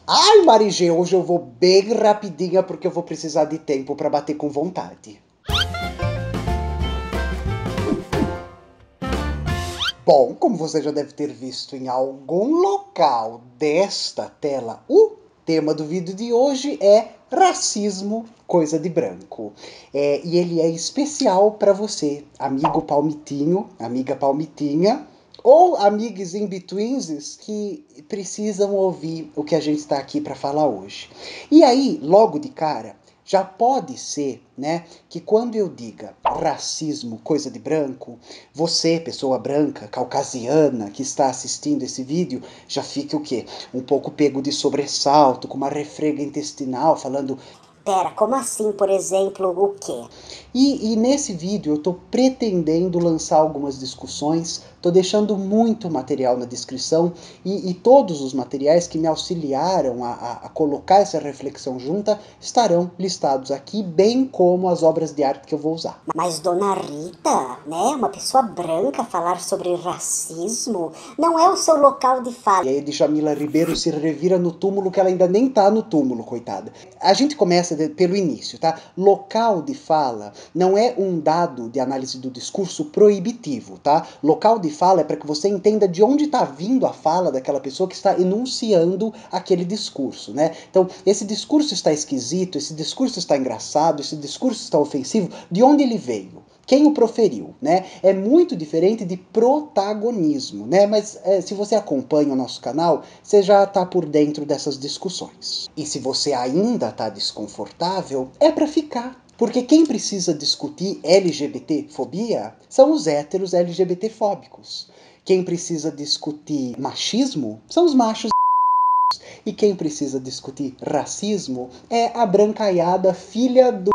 Ai, Marigê, hoje eu vou bem rapidinha porque eu vou precisar de tempo para bater com vontade. Bom, como você já deve ter visto em algum local desta tela, o tema do vídeo de hoje é racismo, coisa de branco. E ele é especial para você, amigo palmitinho, amiga palmitinha, ou amigos in-betweens que precisam ouvir o que a gente está aqui para falar hoje. E aí, logo de cara, já pode ser, né, que quando eu diga racismo, coisa de branco, você, pessoa branca, caucasiana, que está assistindo esse vídeo, já fique o quê? Um pouco pego de sobressalto, com uma refrega intestinal, falando... Pera, como assim, por exemplo, o quê? E nesse vídeo eu estou pretendendo lançar algumas discussões, estou deixando muito material na descrição e todos os materiais que me auxiliaram a colocar essa reflexão junta estarão listados aqui, bem como as obras de arte que eu vou usar. Mas, dona Rita, né, uma pessoa branca falar sobre racismo não é o seu local de fala. E aí Djamila Ribeiro se revira no túmulo que ela ainda nem tá no túmulo, coitada. A gente começa pelo início, tá? Local de fala não é um dado de análise do discurso proibitivo, tá? Local de fala é para que você entenda de onde está vindo a fala daquela pessoa que está enunciando aquele discurso, né? Então, esse discurso está esquisito, esse discurso está engraçado, esse discurso está ofensivo, de onde ele veio? Quem o proferiu, né? É muito diferente de protagonismo, né? Mas se você acompanha o nosso canal, você já está por dentro dessas discussões. E se você ainda está desconfortável, é para ficar. Porque quem precisa discutir LGBT-fobia são os héteros LGBT-fóbicos. Quem precisa discutir machismo são os machos. E quem precisa discutir racismo é a brancaiada filha do...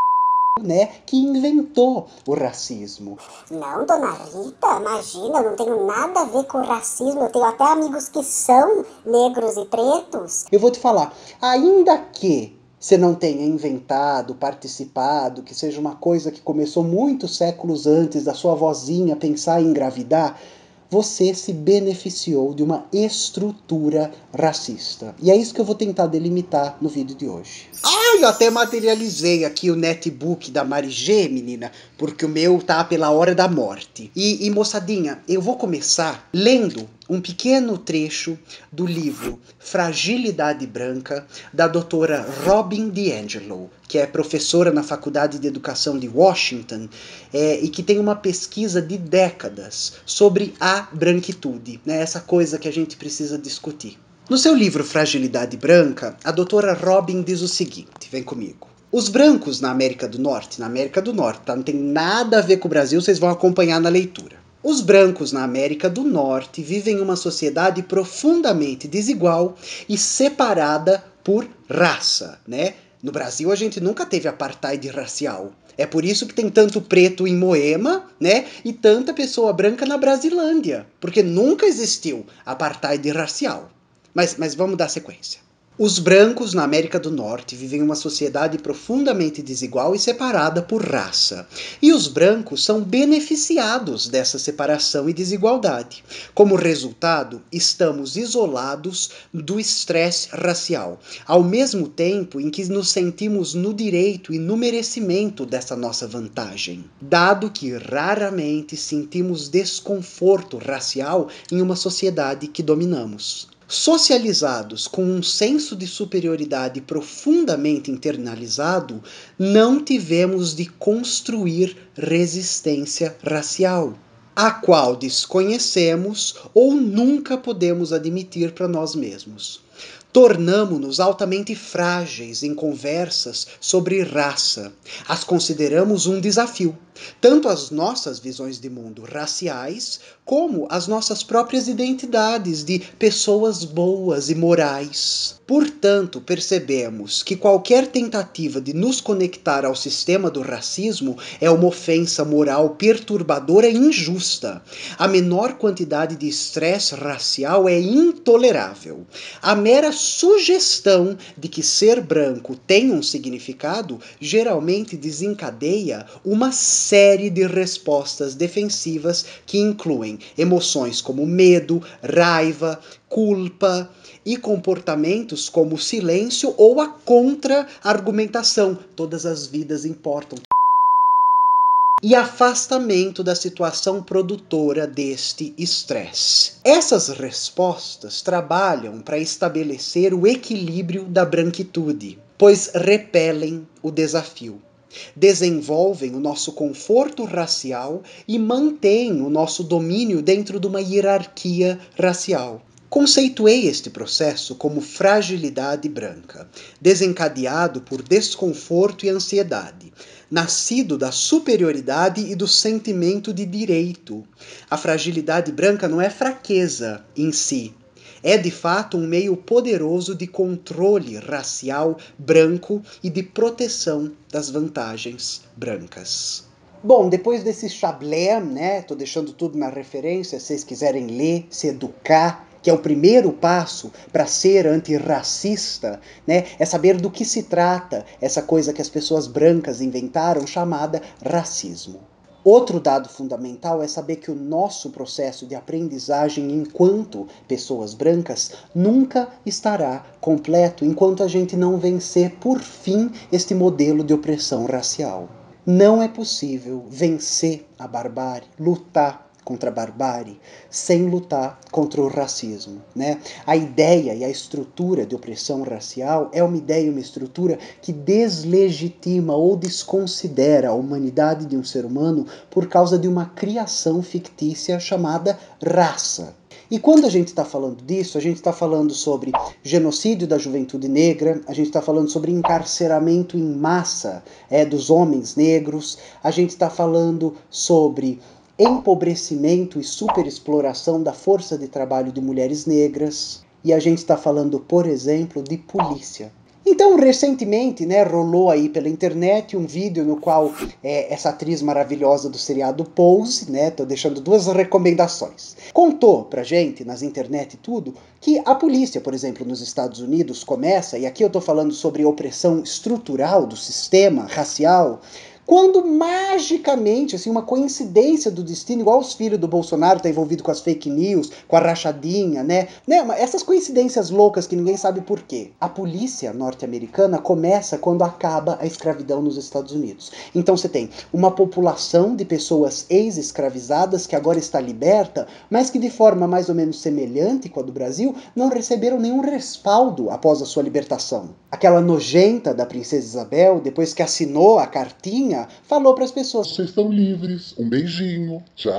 né, que inventou o racismo. Não, dona Rita, imagina, eu não tenho nada a ver com racismo, eu tenho até amigos que são negros e pretos. Eu vou te falar, ainda que você não tenha inventado, participado, que seja uma coisa que começou muitos séculos antes da sua vozinha pensar em engravidar, você se beneficiou de uma estrutura racista. E é isso que eu vou tentar delimitar no vídeo de hoje. Ai, eu até materializei aqui o netbook da Marigê, menina, porque o meu tá pela hora da morte. E moçadinha, eu vou começar lendo um pequeno trecho do livro Fragilidade Branca, da doutora Robin DiAngelo, que é professora na Faculdade de Educação de Washington, e que tem uma pesquisa de décadas sobre a branquitude, né, essa coisa que a gente precisa discutir. No seu livro Fragilidade Branca, a doutora Robin diz o seguinte, vem comigo. Os brancos na América do Norte, tá? Não tem nada a ver com o Brasil, vocês vão acompanhar na leitura. Os brancos na América do Norte vivem em uma sociedade profundamente desigual e separada por raça, né? No Brasil a gente nunca teve apartheid racial. É por isso que tem tanto preto em Moema, né? E tanta pessoa branca na Brasilândia. Porque nunca existiu apartheid racial. Mas vamos dar sequência. Os brancos na América do Norte vivem em uma sociedade profundamente desigual e separada por raça. E os brancos são beneficiados dessa separação e desigualdade. Como resultado, estamos isolados do estresse racial, ao mesmo tempo em que nos sentimos no direito e no merecimento dessa nossa vantagem, dado que raramente sentimos desconforto racial em uma sociedade que dominamos. Socializados com um senso de superioridade profundamente internalizado, não tivemos de construir resistência racial, a qual desconhecemos ou nunca podemos admitir para nós mesmos. Tornamo-nos altamente frágeis em conversas sobre raça. As consideramos um desafio, tanto as nossas visões de mundo raciais, como as nossas próprias identidades de pessoas boas e morais. Portanto, percebemos que qualquer tentativa de nos conectar ao sistema do racismo é uma ofensa moral perturbadora e injusta. A menor quantidade de estresse racial é intolerável. A mera sugestão de que ser branco tem um significado geralmente desencadeia uma série de respostas defensivas que incluem emoções como medo, raiva, culpa e comportamentos como silêncio ou a contra-argumentação. Todas as vidas importam. E afastamento da situação produtora deste estresse. Essas respostas trabalham para estabelecer o equilíbrio da branquitude, pois repelem o desafio, desenvolvem o nosso conforto racial e mantêm o nosso domínio dentro de uma hierarquia racial. Conceituei este processo como fragilidade branca, desencadeado por desconforto e ansiedade, nascido da superioridade e do sentimento de direito. A fragilidade branca não é fraqueza em si, é de fato um meio poderoso de controle racial branco e de proteção das vantagens brancas. Bom, depois desse chablé, né, tô deixando tudo na referência, se vocês quiserem ler, se educar, que é o primeiro passo para ser antirracista, né, é saber do que se trata essa coisa que as pessoas brancas inventaram, chamada racismo. Outro dado fundamental é saber que o nosso processo de aprendizagem enquanto pessoas brancas nunca estará completo enquanto a gente não vencer, por fim, este modelo de opressão racial. Não é possível vencer a barbárie, lutar contra a barbárie, sem lutar contra o racismo, né? A ideia e a estrutura de opressão racial é uma ideia e uma estrutura que deslegitima ou desconsidera a humanidade de um ser humano por causa de uma criação fictícia chamada raça. E quando a gente está falando disso, a gente está falando sobre genocídio da juventude negra, a gente está falando sobre encarceramento em massa dos homens negros, a gente está falando sobre empobrecimento e superexploração da força de trabalho de mulheres negras, e a gente está falando, por exemplo, de polícia. Então, recentemente, né, rolou aí pela internet um vídeo no qual essa atriz maravilhosa do seriado Pose, né, tô deixando duas recomendações, contou pra gente, nas internet e tudo, que a polícia, por exemplo, nos Estados Unidos começa, e aqui eu tô falando sobre opressão estrutural do sistema racial, quando magicamente, assim, uma coincidência do destino, igual os filhos do Bolsonaro tá envolvido com as fake news, com a rachadinha, né? Essas coincidências loucas que ninguém sabe por quê. A polícia norte-americana começa quando acaba a escravidão nos Estados Unidos. Então você tem uma população de pessoas ex-escravizadas que agora está liberta, mas que de forma mais ou menos semelhante com a do Brasil, não receberam nenhum respaldo após a sua libertação. Aquela nojenta da princesa Isabel, depois que assinou a cartinha, falou para as pessoas: vocês estão livres, um beijinho,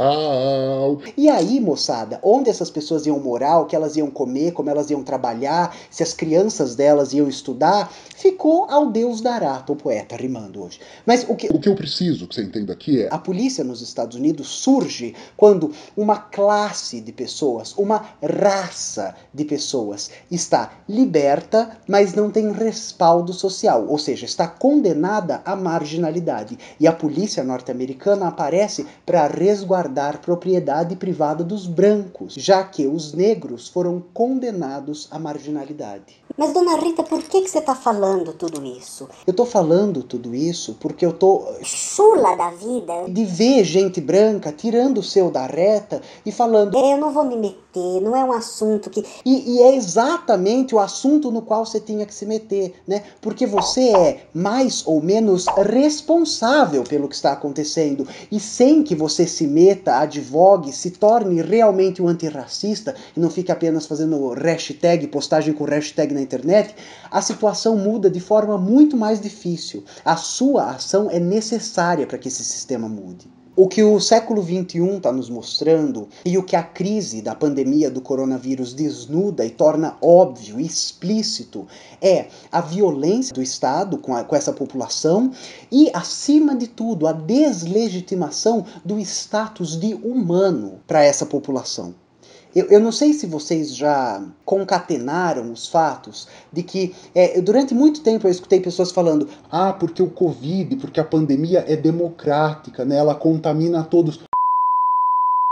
tchau. E aí, moçada, onde essas pessoas iam morar, o que elas iam comer, como elas iam trabalhar, se as crianças delas iam estudar, ficou ao Deus dará. Tô poeta, rimando hoje. Mas o que eu preciso que você entenda aqui é: a polícia nos Estados Unidos surge quando uma classe de pessoas, uma raça de pessoas está liberta, mas não tem respaldo social, ou seja, está condenada à marginalidade. E a polícia norte-americana aparece para resguardar propriedade privada dos brancos, já que os negros foram condenados à marginalidade. Mas, dona Rita, por que você está falando tudo isso? Eu tô falando tudo isso porque eu tô chula da vida de ver gente branca tirando o seu da reta e falando: eu não vou me meter, não é um assunto que... E é exatamente o assunto no qual você tinha que se meter, né? Porque você é mais ou menos responsável pelo que está acontecendo. E sem que você se meta, advogue, se torne realmente um antirracista e não fique apenas fazendo hashtag, postagem com hashtag na internet, a situação muda de forma muito mais difícil. A sua ação é necessária para que esse sistema mude. O que o século XXI está nos mostrando e o que a crise da pandemia do coronavírus desnuda e torna óbvio e explícito é a violência do Estado com essa população e, acima de tudo, a deslegitimação do status de humano para essa população. Eu não sei se vocês já concatenaram os fatos de que durante muito tempo eu escutei pessoas falando: ah, porque o Covid, porque a pandemia é democrática, né? Ela contamina todos.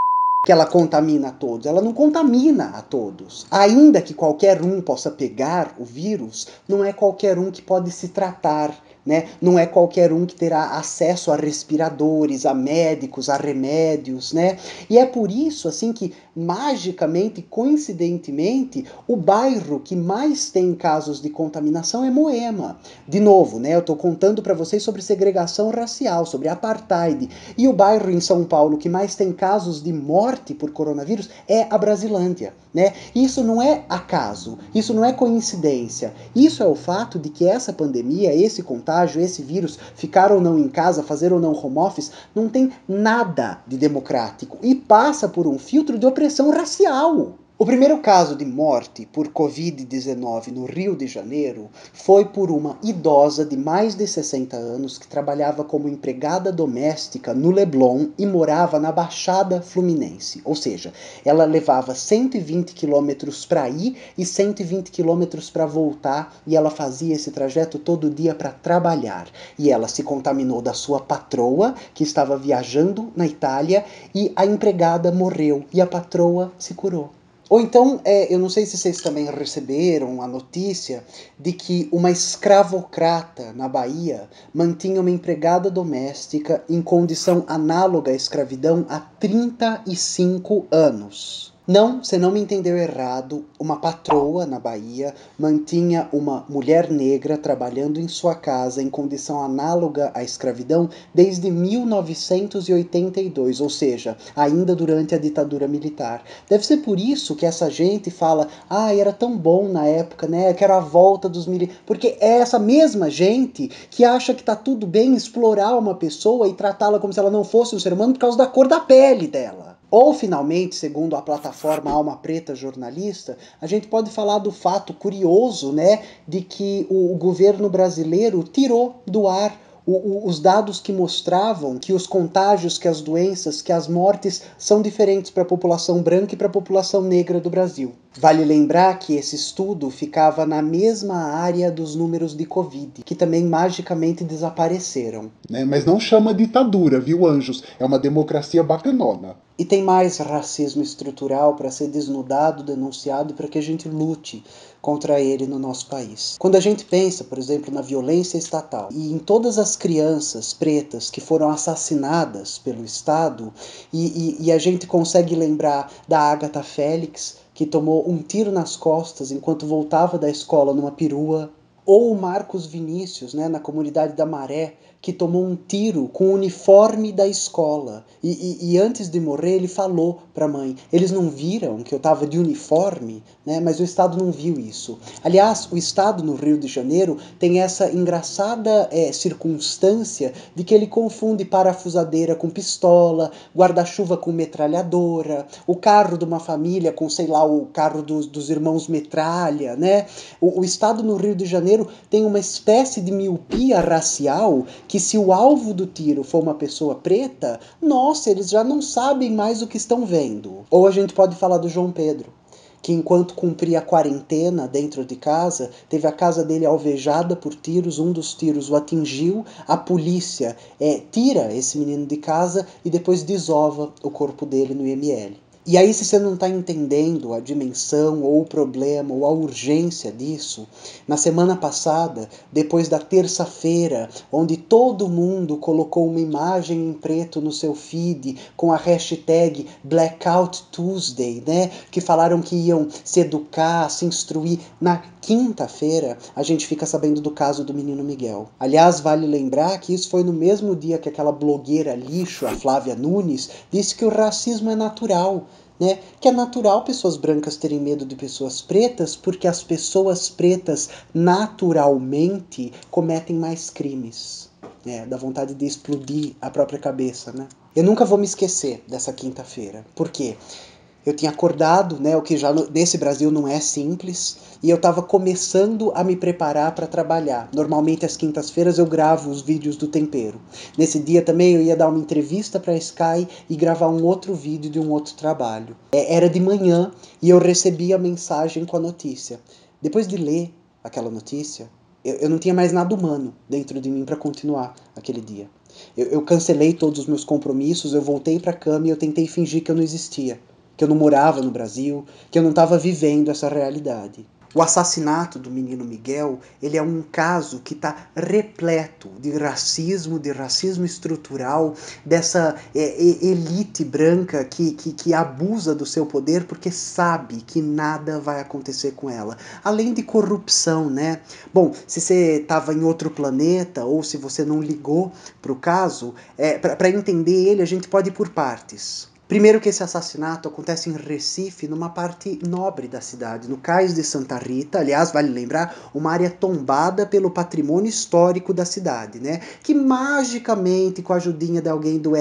que ela contamina a todos. Ela não contamina a todos. Ainda que qualquer um possa pegar o vírus, não é qualquer um que pode se tratar. Né? Não é qualquer um que terá acesso a respiradores, a médicos, a remédios, né? E é por isso assim que magicamente, coincidentemente, o bairro que mais tem casos de contaminação é Moema. De novo, né? Eu estou contando para vocês sobre segregação racial, sobre apartheid. E o bairro em São Paulo que mais tem casos de morte por coronavírus é a Brasilândia, né? Isso não é acaso, isso não é coincidência. Isso é o fato de que essa pandemia, esse contágio, esse vírus, ficar ou não em casa, fazer ou não home office, não tem nada de democrático e passa por um filtro de opressão racial. O primeiro caso de morte por Covid-19 no Rio de Janeiro foi por uma idosa de mais de 60 anos que trabalhava como empregada doméstica no Leblon e morava na Baixada Fluminense. Ou seja, ela levava 120 quilômetros para ir e 120 quilômetros para voltar e ela fazia esse trajeto todo dia para trabalhar. E ela se contaminou da sua patroa, que estava viajando na Itália, e a empregada morreu e a patroa se curou. Ou então, eu não sei se vocês também receberam a notícia de que uma escravocrata na Bahia mantinha uma empregada doméstica em condição análoga à escravidão há 35 anos. Não, você não me entendeu errado, uma patroa na Bahia mantinha uma mulher negra trabalhando em sua casa em condição análoga à escravidão desde 1982, ou seja, ainda durante a ditadura militar. Deve ser por isso que essa gente fala, era tão bom na época, né, que era a volta dos militares, porque é essa mesma gente que acha que tá tudo bem explorar uma pessoa e tratá-la como se ela não fosse um ser humano por causa da cor da pele dela. Ou, finalmente, segundo a plataforma Alma Preta Jornalista, a gente pode falar do fato curioso, né, de que o governo brasileiro tirou do ar os dados que mostravam que os contágios, que as doenças, que as mortes são diferentes para a população branca e para a população negra do Brasil. Vale lembrar que esse estudo ficava na mesma área dos números de Covid, que também magicamente desapareceram. Né? Mas não chama ditadura, viu, anjos? É uma democracia bacanona. E tem mais racismo estrutural para ser desnudado, denunciado, para que a gente lute contra ele no nosso país. Quando a gente pensa, por exemplo, na violência estatal e em todas as crianças pretas que foram assassinadas pelo Estado, e a gente consegue lembrar da Agatha Félix, que tomou um tiro nas costas enquanto voltava da escola numa perua, ou o Marcos Vinícius, né, na comunidade da Maré, que tomou um tiro com o uniforme da escola. E antes de morrer, ele falou para a mãe, eles não viram que eu estava de uniforme, né? Mas o Estado não viu isso. Aliás, o Estado no Rio de Janeiro tem essa engraçada circunstância de que ele confunde parafusadeira com pistola, guarda-chuva com metralhadora, o carro de uma família com, sei lá, o carro dos irmãos metralha, né? O Estado no Rio de Janeiro tem uma espécie de miopia racial que se o alvo do tiro for uma pessoa preta, nossa, eles já não sabem mais o que estão vendo. Ou a gente pode falar do João Pedro, que enquanto cumpria a quarentena dentro de casa, teve a casa dele alvejada por tiros, um dos tiros o atingiu, a polícia tira esse menino de casa e depois desova o corpo dele no IML. E aí, se você não está entendendo a dimensão ou o problema ou a urgência disso, na semana passada, depois da terça-feira, onde todo mundo colocou uma imagem em preto no seu feed com a hashtag Blackout Tuesday, né, que falaram que iam se educar, se instruir, na quinta-feira a gente fica sabendo do caso do menino Miguel. Aliás, vale lembrar que isso foi no mesmo dia que aquela blogueira lixo, a Flávia Nunes, disse que o racismo é natural. Né? Que é natural pessoas brancas terem medo de pessoas pretas, porque as pessoas pretas naturalmente cometem mais crimes. Dá vontade de explodir a própria cabeça. Né? Eu nunca vou me esquecer dessa quinta-feira. Por quê? Eu tinha acordado, né, o que já nesse Brasil não é simples, e eu estava começando a me preparar para trabalhar. Normalmente às quintas-feiras eu gravo os vídeos do tempero. Nesse dia também eu ia dar uma entrevista para a Sky e gravar um outro vídeo de um outro trabalho. Era de manhã e eu recebi a mensagem com a notícia. Depois de ler aquela notícia, Eu não tinha mais nada humano dentro de mim para continuar aquele dia. Eu cancelei todos os meus compromissos, eu voltei para a cama e eu tentei fingir que eu não existia, que eu não morava no Brasil, que eu não estava vivendo essa realidade. O assassinato do menino Miguel, ele é um caso que está repleto de racismo estrutural, dessa elite branca que abusa do seu poder porque sabe que nada vai acontecer com ela. Além de corrupção, né? Bom, se você estava em outro planeta ou se você não ligou para o caso, para entender ele a gente pode ir por partes. Primeiro que esse assassinato acontece em Recife, numa parte nobre da cidade, no Cais de Santa Rita, aliás, vale lembrar, uma área tombada pelo patrimônio histórico da cidade, né? Que magicamente, com a ajudinha de alguém do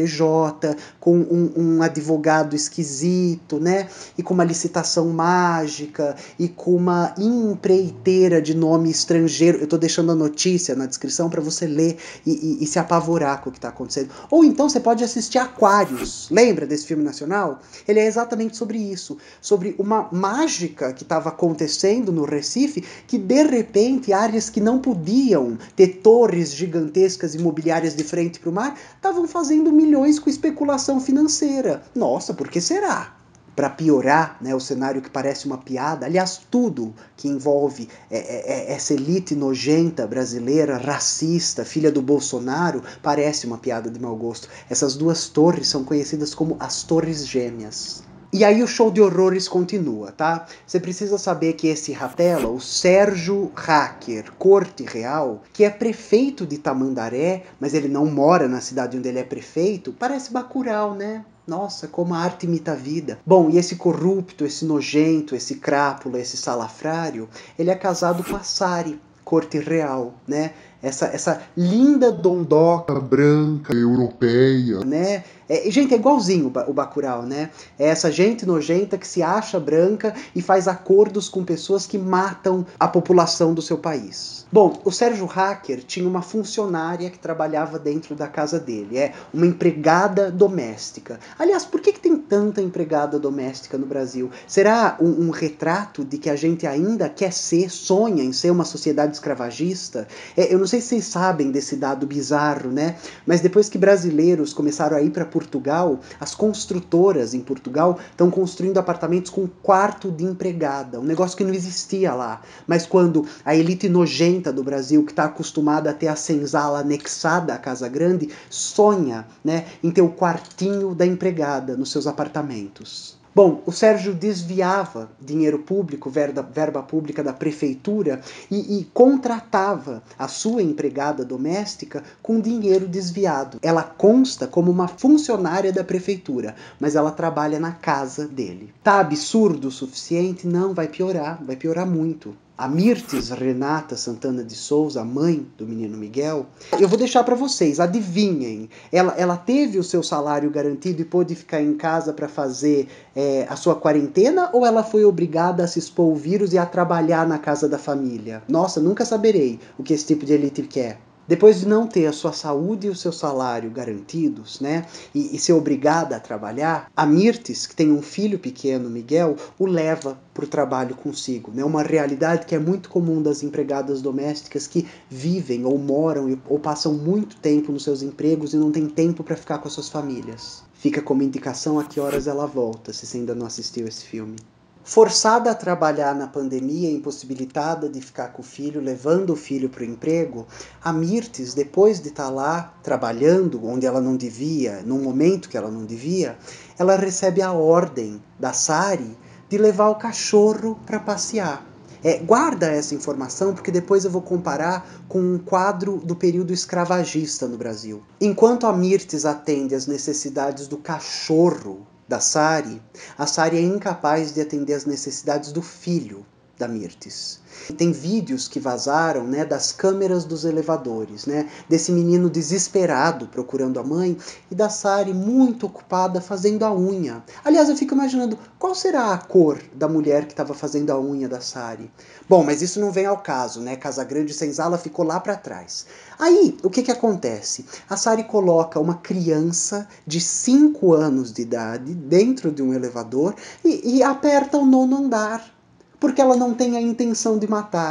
STJ, com um advogado esquisito, né? E com uma licitação mágica, e com uma empreiteira de nome estrangeiro, eu estou deixando a notícia na descrição para você ler e se apavorar com o que está acontecendo. Ou então você pode assistir Aquários, lembra desse filme nacional? Ele é exatamente sobre isso, sobre uma mágica que estava acontecendo no Recife, que de repente áreas que não podiam ter torres gigantescas imobiliárias de frente para o mar, estavam fazendo milhões com especulação financeira. Nossa, por que será? Para piorar, né, o cenário que parece uma piada, aliás, tudo que envolve essa elite nojenta brasileira, racista, filha do Bolsonaro, parece uma piada de mau gosto. Essas duas torres são conhecidas como as Torres Gêmeas. E aí o show de horrores continua, tá? Você precisa saber que esse Ratella, o Sérgio Hacker Corte Real, que é prefeito de Tamandaré, mas ele não mora na cidade onde ele é prefeito, parece Bacurau, né? Nossa, como a arte imita a vida. Bom, e esse corrupto, esse nojento, esse crápula, esse salafrário, ele é casado com a Sari, Corte Real, né? Essa linda dondoca Branca, europeia. né? Gente, é igualzinho o Bacurau, né? É essa gente nojenta que se acha branca e faz acordos com pessoas que matam a população do seu país. Bom, o Sérgio Hacker tinha uma funcionária que trabalhava dentro da casa dele, uma empregada doméstica. Aliás, por que tem tanta empregada doméstica no Brasil? Será um retrato de que a gente ainda quer ser, sonha em ser uma sociedade escravagista? Eu não sei se vocês sabem desse dado bizarro, né? Mas depois que brasileiros começaram a ir para Portugal, as construtoras em Portugal estão construindo apartamentos com quarto de empregada, um negócio que não existia lá. Mas quando a elite nojenta do Brasil, que está acostumada a ter a senzala anexada à casa grande, sonha, né, em ter o quartinho da empregada nos seus apartamentos. Bom, o Sérgio desviava dinheiro público, verba pública da prefeitura e contratava a sua empregada doméstica com dinheiro desviado. Ela consta como uma funcionária da prefeitura, mas ela trabalha na casa dele. Tá absurdo o suficiente? Não, vai piorar muito. A Mirtes Renata Santana de Souza, a mãe do menino Miguel, eu vou deixar para vocês, adivinhem. Ela teve o seu salário garantido e pôde ficar em casa para fazer a sua quarentena, ou ela foi obrigada a se expor ao vírus e a trabalhar na casa da família? Nossa, nunca saberei o que esse tipo de elite quer. Depois de não ter a sua saúde e o seu salário garantidos, né, e ser obrigada a trabalhar, a Mirtes, que tem um filho pequeno, Miguel, o leva para o trabalho consigo. Né, uma realidade que é muito comum das empregadas domésticas que vivem ou moram ou passam muito tempo nos seus empregos e não tem tempo para ficar com as suas famílias. Fica como indicação a que horas ela volta, se você ainda não assistiu esse filme. Forçada a trabalhar na pandemia, impossibilitada de ficar com o filho, levando o filho para o emprego, a Mirtes, depois de estar lá trabalhando onde ela não devia, num momento que ela não devia, ela recebe a ordem da Sari de levar o cachorro para passear. Guarda essa informação porque depois eu vou comparar com um quadro do período escravagista no Brasil. Enquanto a Mirtes atende às necessidades do cachorro da Sari, a Sari é incapaz de atender às necessidades do filho da Mirtes. Tem vídeos que vazaram, né, das câmeras dos elevadores, né, desse menino desesperado procurando a mãe e da Sari muito ocupada fazendo a unha. Aliás, eu fico imaginando qual será a cor da mulher que estava fazendo a unha da Sari. Bom, mas isso não vem ao caso, né? Casagrande Senzala ficou lá para trás. Aí, o que acontece? A Sari coloca uma criança de 5 anos de idade dentro de um elevador e aperta o 9º andar. Porque ela não tem a intenção de matar.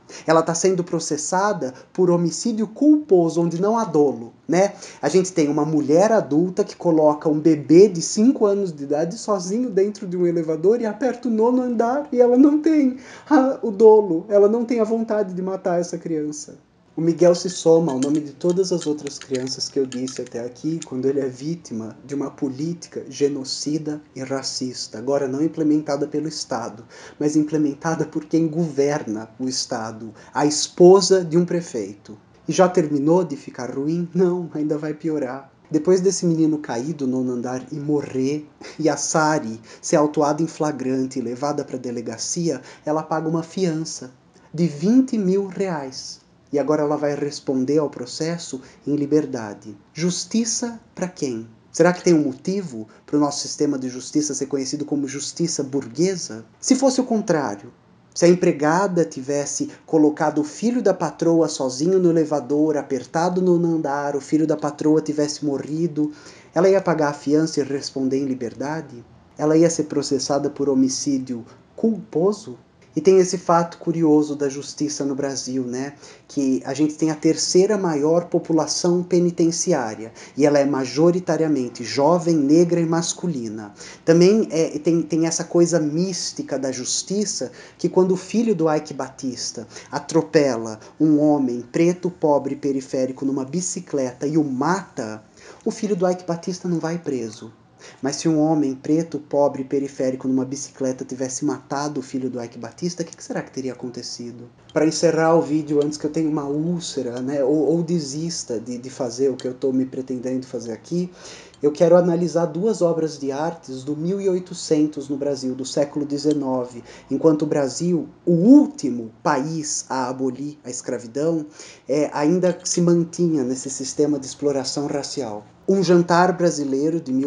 Ela está sendo processada por homicídio culposo, onde não há dolo, né? A gente tem uma mulher adulta que coloca um bebê de 5 anos de idade sozinho dentro de um elevador e aperta o 9º andar e ela não tem o dolo, ela não tem a vontade de matar essa criança. O Miguel se soma ao nome de todas as outras crianças que eu disse até aqui, quando ele é vítima de uma política genocida e racista, agora não implementada pelo Estado, mas implementada por quem governa o Estado, a esposa de um prefeito. E já terminou de ficar ruim? Não, ainda vai piorar. Depois desse menino cair do 9º andar e morrer, e a Sari ser autuada em flagrante e levada para a delegacia, ela paga uma fiança de 20 mil reais. E agora ela vai responder ao processo em liberdade. Justiça para quem? Será que tem um motivo para o nosso sistema de justiça ser conhecido como justiça burguesa? Se fosse o contrário, se a empregada tivesse colocado o filho da patroa sozinho no elevador, apertado no 9º andar, o filho da patroa tivesse morrido, ela ia pagar a fiança e responder em liberdade? Ela ia ser processada por homicídio culposo? E tem esse fato curioso da justiça no Brasil, né? Que a gente tem a 3ª maior população penitenciária e ela é majoritariamente jovem, negra e masculina. Também tem essa coisa mística da justiça que quando o filho do Ike Batista atropela um homem preto, pobre, periférico numa bicicleta e o mata, o filho do Ike Batista não vai preso. Mas se um homem preto, pobre e periférico numa bicicleta tivesse matado o filho do Ike Batista, o que será que teria acontecido? Para encerrar o vídeo, antes que eu tenha uma úlcera, né, ou desista de fazer o que eu estou me pretendendo fazer aqui, eu quero analisar 2 obras de artes do 1800 no Brasil, do século XIX, enquanto o Brasil, o último país a abolir a escravidão, ainda se mantinha nesse sistema de exploração racial. Um Jantar Brasileiro, de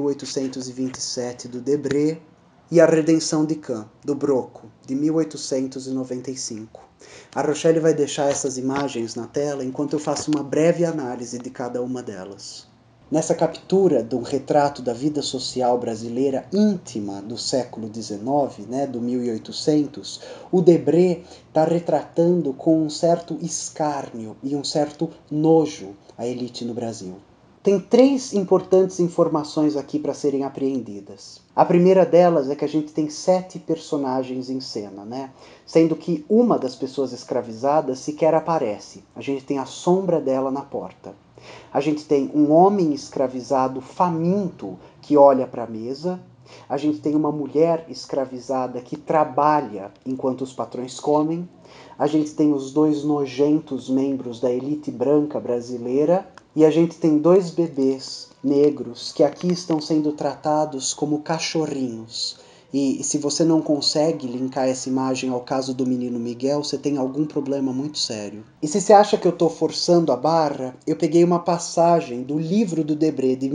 1827, do Debré, e A Redenção de Caen, do Broco, de 1895. A Rochelle vai deixar essas imagens na tela enquanto eu faço uma breve análise de cada uma delas. Nessa captura de um retrato da vida social brasileira íntima do século XIX, né, do 1800, o Debré está retratando com um certo escárnio e um certo nojo a elite no Brasil. Tem 3 importantes informações aqui para serem apreendidas. A primeira delas é que a gente tem 7 personagens em cena, né? Sendo que uma das pessoas escravizadas sequer aparece. A gente tem a sombra dela na porta. A gente tem um homem escravizado faminto que olha para a mesa. A gente tem uma mulher escravizada que trabalha enquanto os patrões comem. A gente tem os 2 nojentos membros da elite branca brasileira. E a gente tem 2 bebês negros que aqui estão sendo tratados como cachorrinhos. E se você não consegue linkar essa imagem ao caso do menino Miguel, você tem algum problema muito sério. E se você acha que eu estou forçando a barra, eu peguei uma passagem do livro do Debré, de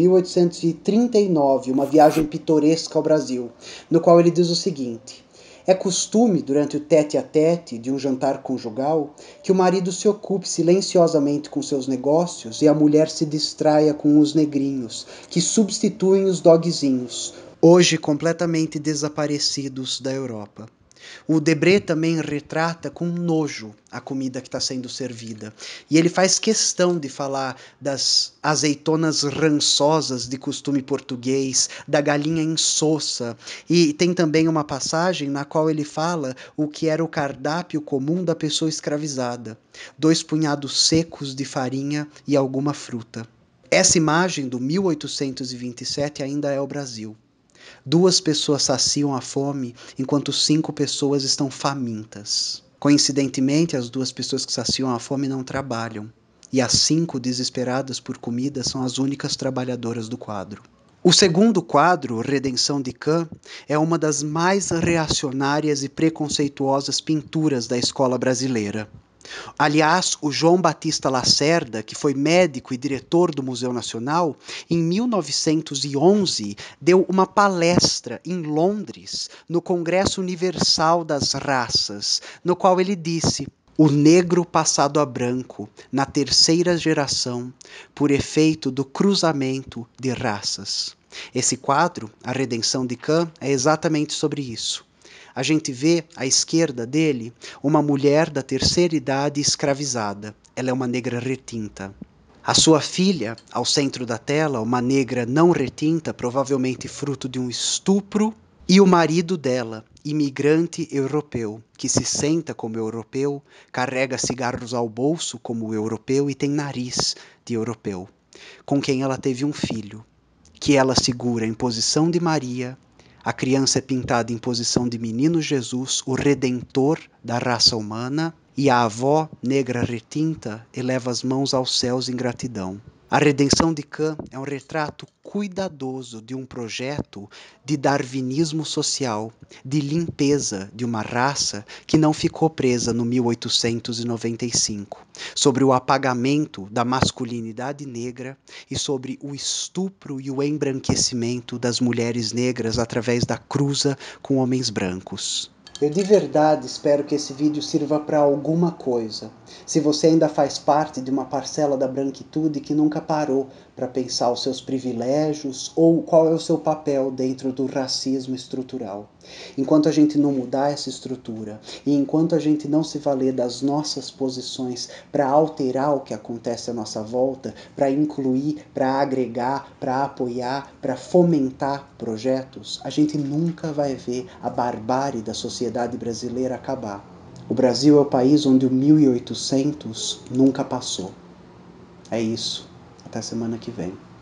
1839, Uma Viagem Pitoresca ao Brasil, no qual ele diz o seguinte: é costume, durante o tete-a-tete de um jantar conjugal, que o marido se ocupe silenciosamente com seus negócios e a mulher se distraia com os negrinhos, que substituem os dogzinhos, hoje completamente desaparecidos da Europa. O Debré também retrata com nojo a comida que está sendo servida. E ele faz questão de falar das azeitonas rançosas de costume português, da galinha insossa. E tem também uma passagem na qual ele fala o que era o cardápio comum da pessoa escravizada: 2 punhados secos de farinha e alguma fruta. Essa imagem do 1827 ainda é o Brasil. 2 pessoas saciam a fome, enquanto 5 pessoas estão famintas. Coincidentemente, as 2 pessoas que saciam a fome não trabalham. E as 5 desesperadas por comida são as únicas trabalhadoras do quadro. O segundo quadro, Redenção de Caen, é uma das mais reacionárias e preconceituosas pinturas da escola brasileira. Aliás, o João Batista Lacerda, que foi médico e diretor do Museu Nacional, em 1911 deu uma palestra em Londres, no Congresso Universal das Raças, no qual ele disse: o negro passado a branco, na 3ª geração, por efeito do cruzamento de raças. Esse quadro, A Redenção de Caen, é exatamente sobre isso. A gente vê à esquerda dele uma mulher da terceira idade escravizada. Ela é uma negra retinta. A sua filha, ao centro da tela, uma negra não retinta, provavelmente fruto de um estupro, e o marido dela, imigrante europeu, que se senta como europeu, carrega cigarros ao bolso como europeu e tem nariz de europeu, com quem ela teve um filho, que ela segura em posição de Maria. A criança é pintada em posição de menino Jesus, o redentor da raça humana, e a avó, negra retinta, eleva as mãos aos céus em gratidão. A Redenção de Cã é um retrato cuidadoso de um projeto de darwinismo social, de limpeza de uma raça que não ficou presa no 1895, sobre o apagamento da masculinidade negra e sobre o estupro e o embranquecimento das mulheres negras através da cruza com homens brancos. Eu de verdade espero que esse vídeo sirva para alguma coisa. Se você ainda faz parte de uma parcela da branquitude que nunca parou para pensar os seus privilégios ou qual é o seu papel dentro do racismo estrutural. Enquanto a gente não mudar essa estrutura e enquanto a gente não se valer das nossas posições para alterar o que acontece à nossa volta, para incluir, para agregar, para apoiar, para fomentar projetos, a gente nunca vai ver a barbárie da sociedade brasileira acabar. O Brasil é o país onde o 1800 nunca passou. É isso. Até semana que vem.